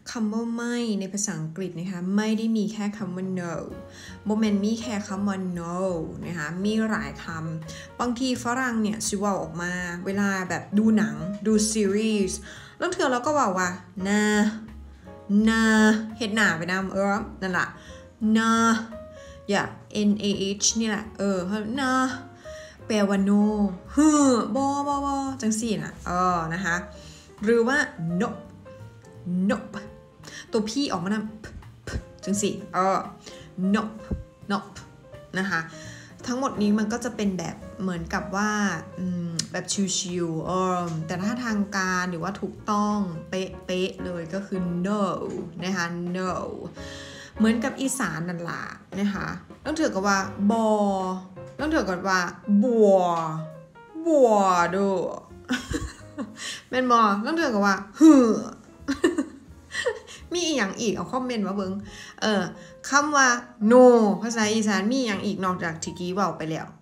คำว่าไม่ในภาษาอังกฤษนะคะไม่ได้มีแค่คำว่า no โมเมนต์มีแค่คำว่า no นะคะมีหลายคำบางทีฝรั่งเนี่ยซิว่าออกมาเวลาแบบดูหนังดูซีรีส์แล้วเธอเราก็บอกว่านะเห็ดหนาไปนะนั่นแหละนะอย่า nah นี่แหละนะแปลว่า no บจังสี่นะนะคะหรือว่า nope ตัวพี่ออกมานะจังสี่nope นะคะทั้งหมดนี้มันก็จะเป็นแบบเหมือนกับว่าแบบชิวๆแต่ถ้าทางการหรือว่าถูกต้องเป๊ะเลยก็คือ no นะคะ no เหมือนกับอีสานนั่นแหละนะคะต้องถือกับว่าต้องถือกับว่าบัวดูเป็นบอต้องถือกับว่ามีอีกอย่างอีกเอาคอมเมนต์มาเบิ่งคำว่า no ภาษาอีสานมีอย่างอีกนอกจากที่กี้เว้าไปแล้ว